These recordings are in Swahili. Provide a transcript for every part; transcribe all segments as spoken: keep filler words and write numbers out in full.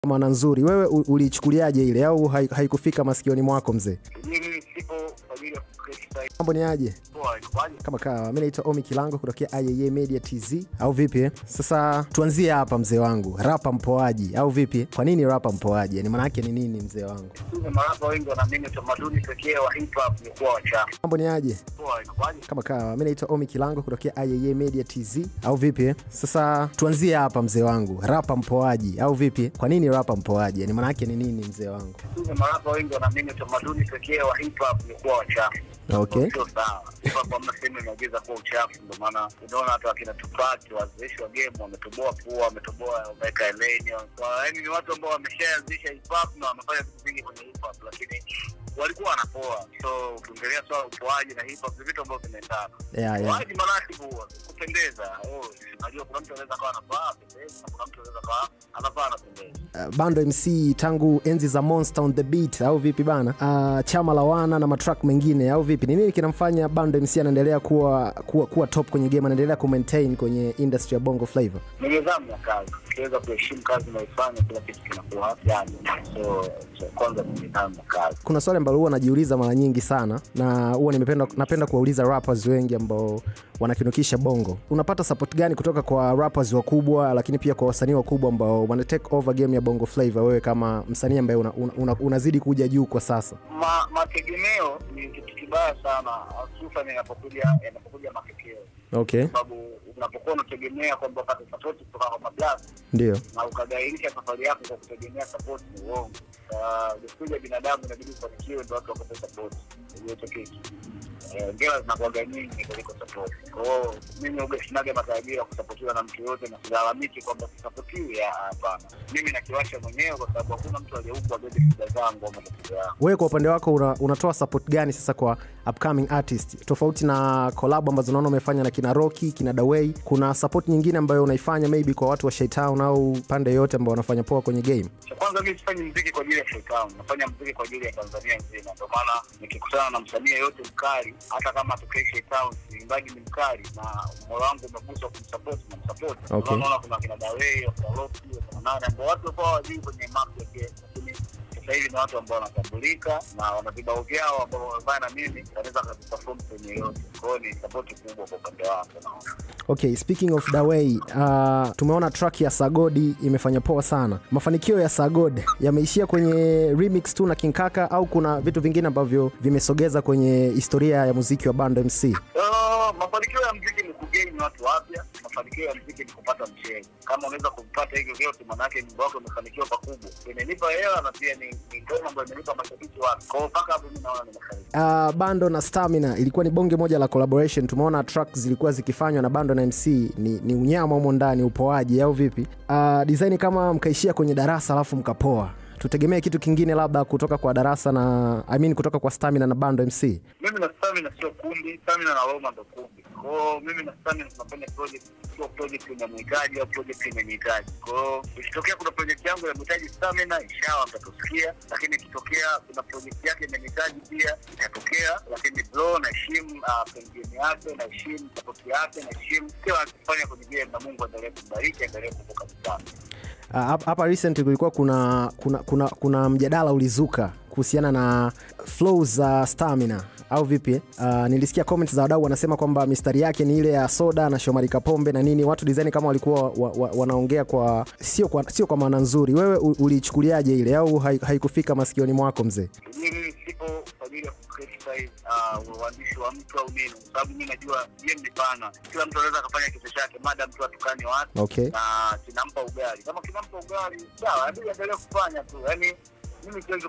Maana nzuri, wewe ulichukuliaje ile au haikufika masikioni mwako mzee? Mimi sipo kwa ajili ya kucriticize. Mambo ni aje? Poa, kwaje? Kama kawa, mimi naitwa Omi Kilango kutoka I A A Media T Z au vipi eh? Sasa tuanzie hapa mzee wangu. Rapa mpoaji au vipi? Kwa nini rapa mpoaji? Yaani maana yake ni nini mzee wangu? Sisi marapa wengi wanaamini utamaduni pekee wa hip hop ni kuwa wachafu. Mambo ni aje? Poa, kwaje? Kama kawa, mimi naitwa Omi Kilango kutoka I A A Media T Z au vipi eh? Sasa tuanzie hapa mzee wangu. Rapa mpoaji au vipi? Kwa nini rapa mpoaji? Yaani maana yake ni nini mzee wangu? Sisi marapa wengi wanaamini utamaduni pekee wa hip hop ni kuwa wachafu. Okay. Sio sawa. Kwa sababu mnasema inaongeza kwa uchafu, ndio maana unaona hata akina Tupac waanzisha game wametoboa pua, wametoboa wameka lane. Kwa yaani ni watu ambao wameshaanzisha hip hop na wamefanya vitu vingi kwenye hip hop, lakini walikuwa wanapoa. So ukiongelea swala upoaji na hip hop ni vitu ambavyo vinaendana. Yeah, yeah. Waji manasibu kupendeza. Oh, unajua kuna mtu anaweza kuwa anapaa pendeza na kuna mtu anaweza kuwa anapaa anapendeza. Uh, Bando M C tangu enzi za Monster on the Beat au vipi bana? Uh, Chama la Wana na matrack mengine au vipi? Ni nini kinamfanya Bando M C anaendelea kuwa kuwa kuwa top kwenye game, anaendelea ku maintain kwenye industry ya Bongo Flava? Ni nidhamu ya kazi. Ukiweza kuheshimu kazi unaifanya kila kitu kinakuwa yani. So, so kwanza ni nidhamu ya kazi. Kuna swali ambalo huwa najiuliza mara nyingi sana na huwa nimependa napenda kuwauliza rappers wengi ambao wanakinukisha Bongo. Unapata support gani kutoka kwa rappers wakubwa lakini pia kwa wasanii wakubwa ambao wana take over game ya Bongo Flava, wewe kama msanii ambaye una, una, unazidi kuja juu kwa sasa? Ma, mategemeo ni kitu kibaya sana hususan inapokuja inapokuja matokeo. Okay. Sababu unapokuwa unategemea kwamba upate support kutoka kwa mablast, ndio, na ukagairisha safari yako kwa kutegemea support, ni uongo. Ah, uh, binadamu inabidi kufanikiwa ndio watu wapate support. Hiyo kitu. Eh, ngela zinakuwa nyingi kuliko support. Kwa hiyo mimi ugeshinaga matarajio ya kusapotiwa na mtu yote na silalamiki kwamba sisapotiwi, hapana. Mimi nakiwasha mwenyewe kwa sababu hakuna mtu aliyeupa bebe shida zangu au matatizo yangu. Wewe kwa upande wako una, unatoa support gani sasa kwa upcoming artist? Tofauti na collab ambazo unaona umefanya na kina Rocky, kina Dawei, kuna support nyingine ambayo unaifanya maybe kwa watu wa Shaytown au pande yote ambao wanafanya poa kwenye game? Kwanza mimi sifanyi muziki kwa ajili ya Shaytown, nafanya muziki kwa ajili ya Tanzania nzima. Ndio maana nikikutana na msanii yote mkali, hata kama atokee Shaytown, imbaji ni mkali na moyo wangu umeguswa kumsupport na msupport. Okay. Unaona kuna kina Dawei, kuna Rocky, kuna nani ambao watu wako hawajui kwenye market yake, lakini sasa hivi ni watu ambao wanatambulika na wana vibao vyao ambao wanafanya na mimi wanaweza kuperform kwenye yote. Kwa hiyo ni support kubwa kwa upande wangu naona. Okay, speaking of Dawei, uh, tumeona track ya Sagodi imefanya poa sana. Mafanikio ya Sagodi yameishia kwenye remix tu na King Kaka au kuna vitu vingine ambavyo vimesogeza kwenye historia ya muziki wa Bando M C? Uh, mafanikio ya muziki ni kugain watu wapya. Mafanikio ya muziki ni kupata mchezo. Kama unaweza kupata hivyo vyote, maana yake nyimbo yako imefanikiwa pakubwa. Imenipa hela na pia ni ni ngoma ambayo imenipa mashabiki wake. Kwa mpaka hapo mimi naona nimefanikiwa. Uh, Bando na Stamina ilikuwa ni bonge moja la collaboration. Tumeona tracks zilikuwa zikifanywa na Bando na M C, ni ni unyama humo ndani, upoaji au vipi? Uh, design kama mkaishia kwenye Darasa alafu mkapoa. Tutegemea kitu kingine labda kutoka kwa Darasa na I mean kutoka kwa Stamina na Bando M C? Mimi na Stamina sio kundi, Stamina na Roma ndo kundi. Kwa hiyo mimi na Stamina tunafanya project, sio project inamhitaji au project inanihitaji. Kwa hiyo ikitokea kuna project yangu inamhitaji Stamina, inshallah mtatusikia, lakini ikitokea kuna project yake inanihitaji pia itatokea, lakini bro na heshima uh, pengine yake na heshima support yake na heshima kila akifanya kwenye game, na Mungu aendelee kubariki, aendelee kuvuka mipaka. Hapa uh, recent kulikuwa kuna kuna kuna kuna mjadala ulizuka kuhusiana na flows za uh, Stamina au vipi? Uh, nilisikia comments za wadau wanasema kwamba mistari yake ni ile ya Soda na Shomari Kapombe na nini. Watu design kama walikuwa wa, wa, wanaongea kwa sio kwa sio kwa maana nzuri. Wewe ulichukuliaje ile au haikufika masikioni mwako mzee? Mimi sipo kwa ajili ya kucriticize uh, uandishi wa mtu au nini, kwa sababu mimi najua game ni pana. Kila mtu anaweza kufanya kitu chake madam mtu atukane watu. Okay. Na kinampa ugali. Kama kinampa ugali, sawa, hadi endelee kufanya tu. Yaani mimi siwezi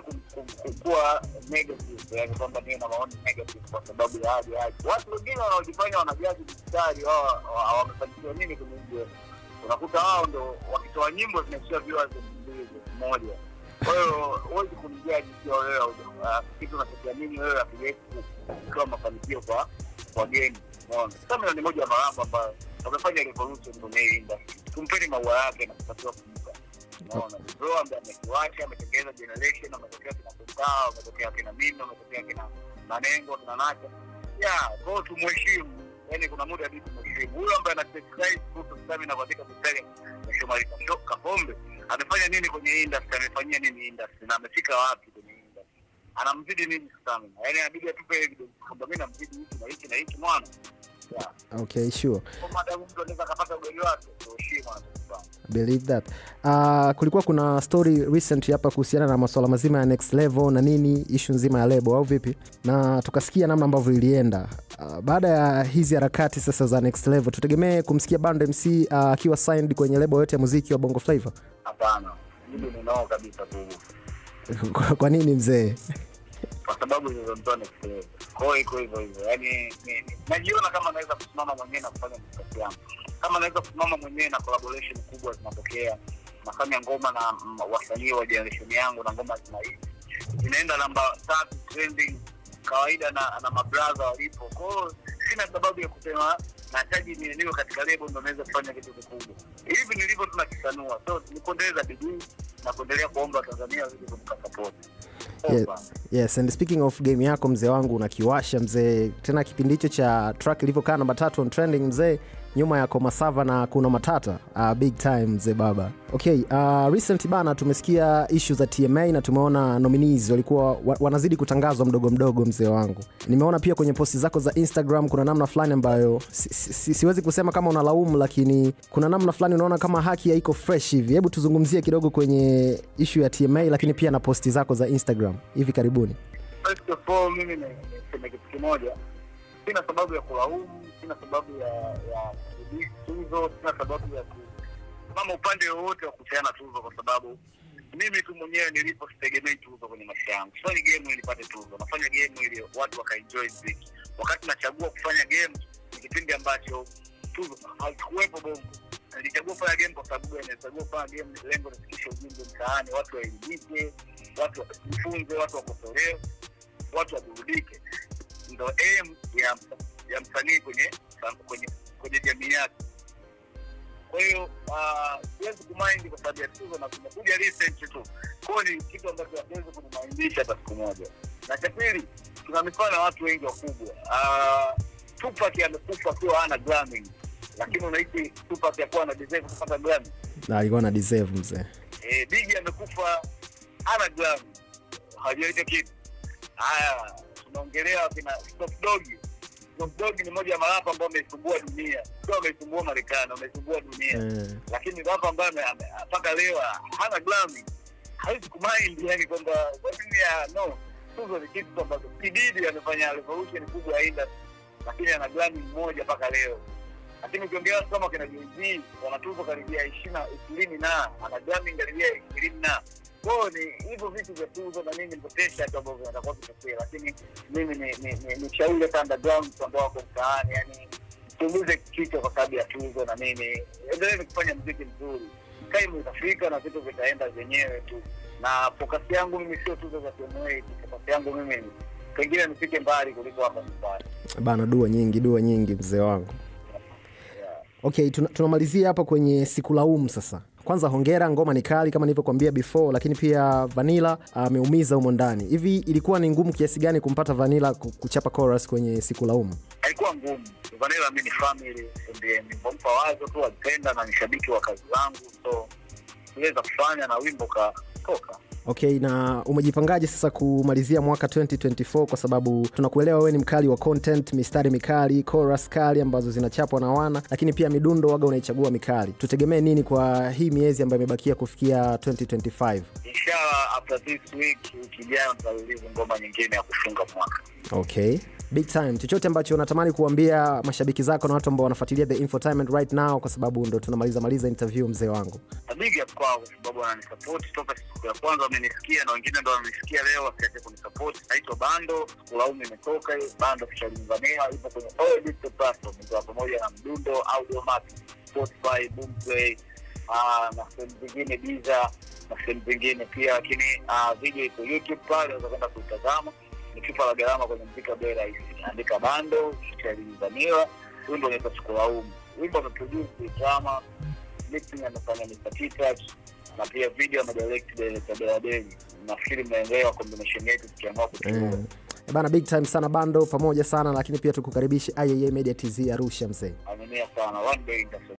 kuwa negative, yaani kwamba mimi na maoni negative kwa sababu ya hadi hadi. Watu wengine wanaojifanya wanajaji mstari wao wamefanikiwa nini kwenye nje. Unakuta wao ndio wakitoa nyimbo zinaishia viewers mbili moja. Kwa hiyo huwezi kumjaji sio wewe, kitu unachokiamini wewe hakiwezi kuwa mafanikio kwa kwa game. Unaona? Kama ni moja ya maramba ambayo wamefanya revolution kwenye industry. Tumpeni maua yake na kupatiwa kumbuka. Unaona? Bro ambaye amekiwacha, ametengeneza generation, ametokea kina Kukaa, ametokea kina mimi, ametokea kina Manengo, kina Nacha. Yeah, go to mheshimu. Yaani kuna muda hadi tumheshimu. Huyo ambaye ana sacrifice kuto Stamina katika mstari na Shomari Kapombe amefanya nini kwenye industry, amefanyia nini industry na amefika wapi kwenye industry, anamzidi nini Stamina. Yaani inabidi atupe evidence kwamba mimi namzidi hiki na hiki na hiki mwana. Yeah. Okay, sure. Kwa maana mtu anaweza kupata ugali wake, ndio heshima. Believe that. Uh, kulikuwa kuna story recent hapa kuhusiana na masuala mazima ya Next Level na nini, issue nzima ya label au vipi? Na tukasikia namna ambavyo ilienda. Uh, baada ya hizi harakati sasa za Next Level, tutegemee kumsikia Bando M C akiwa uh, signed kwenye label yote ya muziki wa Bongo Flava? Hapana. Mimi ninao kabisa tu. kwa, kwa nini mzee? Kwa sababu hizo ndo Next Level. Kwa hiyo hivyo hivyo. Yaani najiona kama naweza kusimama mwenyewe na kufanya muziki wangu. Kama naweza kusimama mwenyewe na collaboration kubwa zinatokea, nafanya ngoma na wasanii wa generation yangu na ngoma zina hii inaenda namba tatu trending kawaida na na mabrother walipo. Kwa hiyo sina sababu ya kusema nahitaji niwe katika label ndio naweza kufanya kitu kikubwa. Hivi nilivyo tunakisanua. So nikuendeleza bidii na kuendelea kuomba Tanzania wazidi kutusupport. Yes, yes, and speaking of game yako mzee wangu unakiwasha mzee, tena kipindi hicho cha track ilivyokaa namba tatu on trending mzee, nyuma ya Komasava na Kuna Matata, uh, big time mzee baba. Okay, uh, recent bana tumesikia issue za T M A na tumeona nominees walikuwa wa, wanazidi kutangazwa mdogo mdogo mzee wangu. Nimeona pia kwenye posti zako za Instagram kuna namna fulani ambayo si, si, si, siwezi kusema kama unalaumu, lakini kuna namna fulani unaona kama haki haiko fresh hivi. Hebu tuzungumzie kidogo kwenye issue ya T M A lakini pia na posti zako za Instagram hivi karibuni. First of all, mimi niseme kitu kimoja. Sina sababu ya kulaumu, sina sababu ya ya kudisi tuzo, sina sababu ya mama upande wote wa kuhusiana tuzo, kwa sababu mimi tu mwenyewe nilipo sitegemei tuzo kwenye maisha yangu. Sifanyi game ili nipate tuzo, nafanya game ili watu wakaenjoy muziki. Wakati nachagua kufanya game ni kipindi ambacho tuzo haikuwepo Bongo. Nilichagua kufanya game kwa sababu gani? Nilichagua kufanya game lengo ni kufikisha ujumbe mtaani, watu waelimike, watu wajifunze, watu wakosolewe, watu waburudike. Ndio aim ya ya msanii kwenye kwenye kwenye jamii yake. Kwa hiyo uh, siwezi kumind kwa sababu ya tuzo na kumekuja recent tu. Kwa hiyo ni kitu ambacho hatuwezi kumindisha hata siku moja. Na cha pili, tuna mifano watu wengi wakubwa. Uh, Tupac amekufa akiwa hana Grammy. Lakini unahisi Tupac yakuwa na deserve kupata Grammy? Na alikuwa na deserve mzee. Eh, Biggie amekufa hana Grammy. Hajaita kitu. Haya, tunaongelea kina Snoop Dogg. Snoop Dogg ni mmoja wa marapa ambao wamesumbua dunia. Sio wamesumbua Marekani, wamesumbua dunia. Mm. Lakini rapa ambaye mpaka leo hana Grammy. Hawezi kumind yani kwamba watu ya no. Tuzo ni kitu ambacho Kididi amefanya revolution kubwa ya industry. Lakini ana Grammy mmoja mpaka leo. Lakini ukiongea kama kina Jay-Z wanatuzo karibia ishirini na ana Grammy karibia ishirini na. Kwa ni hivyo vitu vya tuzo na nini potential ambavyo vinatakuwa vitokea, lakini mimi ni ni ni, ni shauri kwa underground ambao wako mtaani, yani tuuze kitu kwa sababu ya tuzo na nini. Endelee kufanya muziki mzuri. Kaimu itafika na vitu vitaenda zenyewe tu. Na focus yangu mimi sio tuzo za T M A, focus yangu mimi pengine nifike mbali kuliko hapa mbali. Bana, dua nyingi, dua nyingi mzee wangu. Yeah. Okay, tunamalizia hapa kwenye Sikulaumu sasa. Kwanza hongera, ngoma ni kali kama nilivyokuambia before, lakini pia Vanilla ameumiza humo ndani. Hivi ilikuwa ni ngumu kiasi gani kumpata Vanilla kuchapa chorus kwenye Sikulaumu? Haikuwa ngumu. Vanilla mimi ni family, ndiye nimempa wazo tu, alipenda na ni shabiki wa kazi zangu, so niweza kufanya na wimbo katoka. Okay, na umejipangaje sasa kumalizia mwaka twenty twenty-four, kwa sababu tunakuelewa wewe ni mkali wa content, mistari mikali, chorus kali ambazo zinachapwa na wana, lakini pia midundo waga unaichagua mikali. Tutegemee nini kwa hii miezi ambayo imebakia kufikia twenty twenty-five? Inshallah after this week ukijana tutarelease ngoma nyingine ya kufunga mwaka. Okay. Big time. Chochote ambacho unatamani kuambia mashabiki zako na watu ambao wanafuatilia The Infotainment right now, kwa sababu ndo tunamaliza maliza interview mzee wangu? Big up kwao kwa sababu wananisupport toka siku ya kwanza, wamenisikia na wengine ndo wananisikia leo wasiache kunisupport. Naitwa Bando, Sikulaumu imetoka, Bando kishalingamia ipo kwenye all digital platform, ndio pamoja na Mdundo, Audiomack, Spotify, Boomplay, ah na sehemu zingine Deezer na sehemu zingine pia, lakini uh, video iko YouTube pale unaweza kwenda kuitazama. Nikipa la gharama kwenye mzika bei rahisi. Andika Bando, kishalingamia, wimbo unaitwa Sikulaumu. Wimbo umeproduce drama, mixing amefanya ni Touch, na pia video amedirect director Beladeli. Nafikiri mnaelewa combination yetu tukiamua kuchukua. Mm. Bana, big time sana Bando, pamoja sana, lakini pia tukukaribishe I A A Media T Z Arusha mzee. Amenia sana, one day